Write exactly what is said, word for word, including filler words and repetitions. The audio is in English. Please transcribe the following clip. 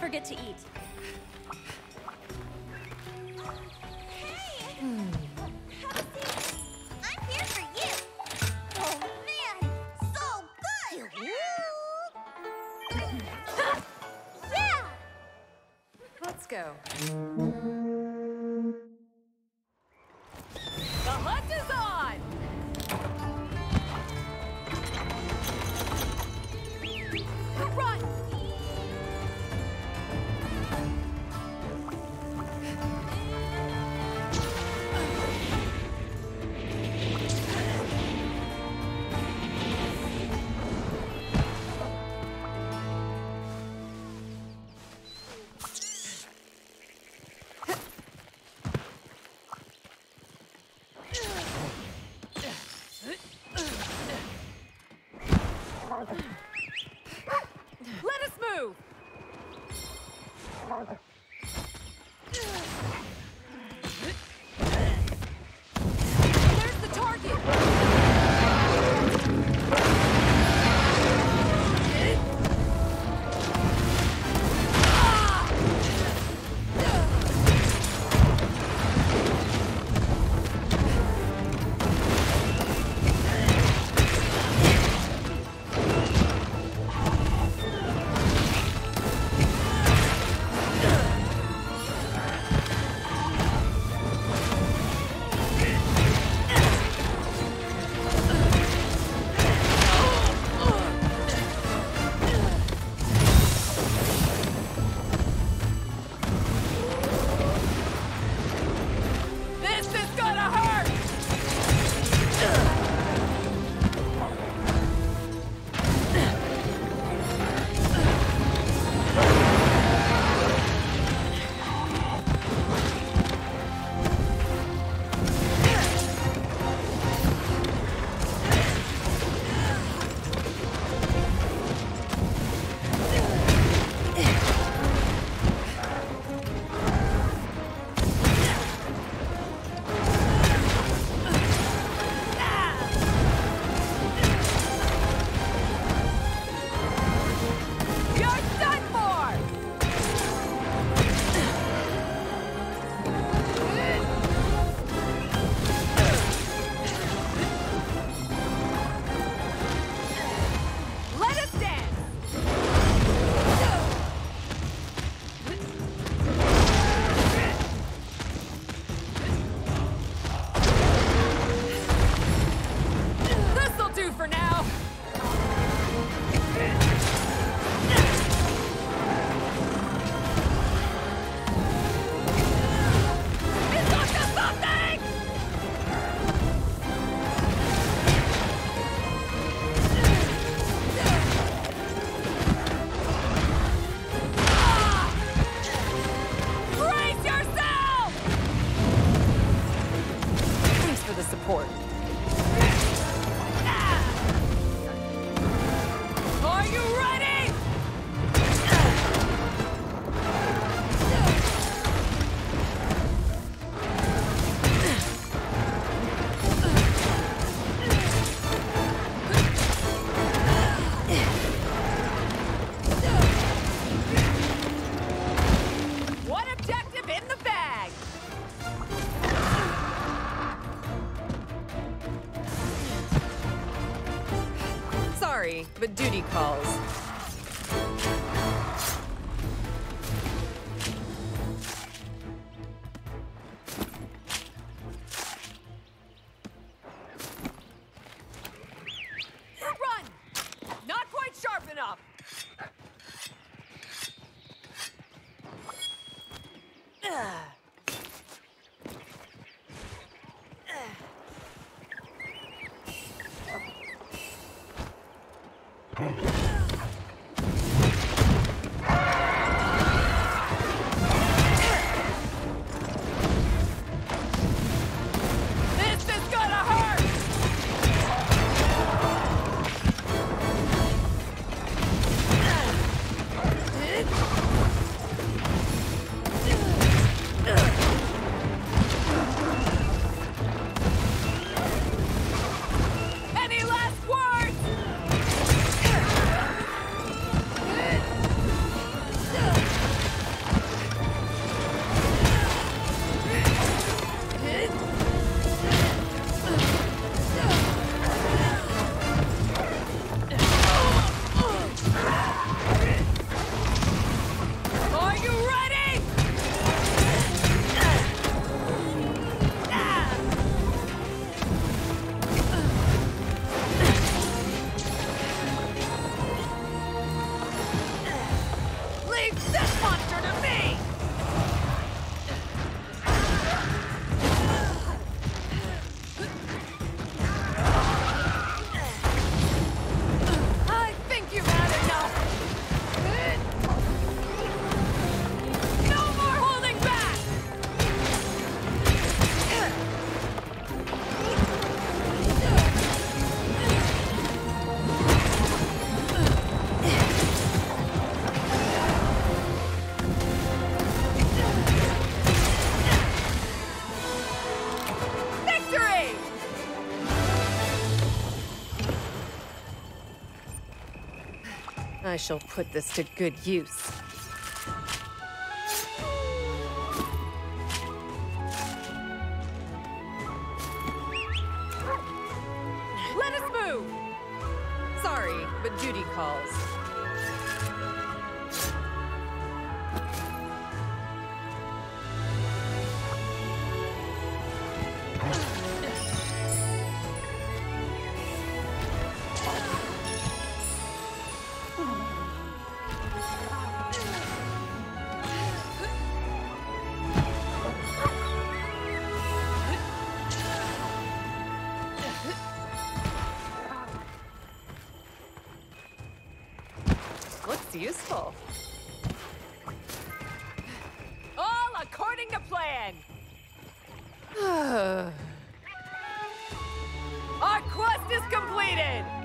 forget to eat. Hey! Have a seat. I'm here for you. Oh, man! So good! Yeah! Let's go. The hunt is on! Run! Let us move! There's the target! This is gonna hurt! You're done for! Let us dance! This'll do for now! It's up to something! Ah! Brace yourself! Thanks for the support. Are you ready? One objective in the bag. Sorry, but duty calls. Run! Not quite sharp enough. This is gonna hurt! Any last words? I shall put this to good use. Let us move! Sorry, but duty calls. Looks useful. All according to plan! Our quest is completed!